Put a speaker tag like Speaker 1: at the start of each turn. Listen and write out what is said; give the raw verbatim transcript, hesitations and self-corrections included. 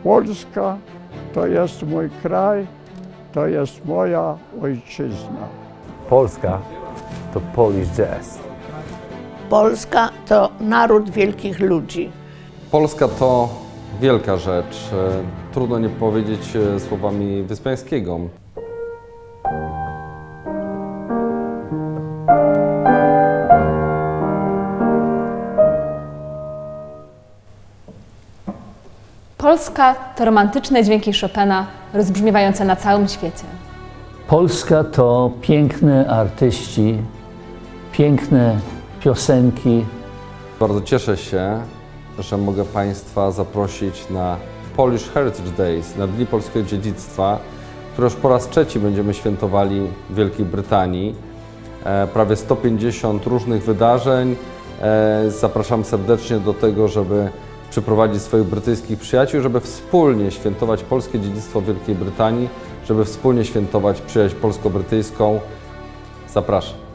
Speaker 1: Polska to jest mój kraj, to jest moja ojczyzna.
Speaker 2: Polska to Polish jazz.
Speaker 3: Polska to naród wielkich ludzi.
Speaker 4: Polska to wielka rzecz. Trudno nie powiedzieć słowami Wyspiańskiego.
Speaker 5: Polska to romantyczne dźwięki Chopina rozbrzmiewające na całym świecie.
Speaker 6: Polska to piękne artyści, piękne piosenki.
Speaker 4: Bardzo cieszę się, że mogę Państwa zaprosić na Polish Heritage Days, na Dni Polskiego Dziedzictwa, które już po raz trzeci będziemy świętowali w Wielkiej Brytanii. E, prawie sto pięćdziesiąt różnych wydarzeń. E, zapraszam serdecznie do tego, żeby przyprowadzić swoich brytyjskich przyjaciół, żeby wspólnie świętować polskie dziedzictwo w Wielkiej Brytanii, żeby wspólnie świętować przyjaźń polsko-brytyjską. Zapraszam.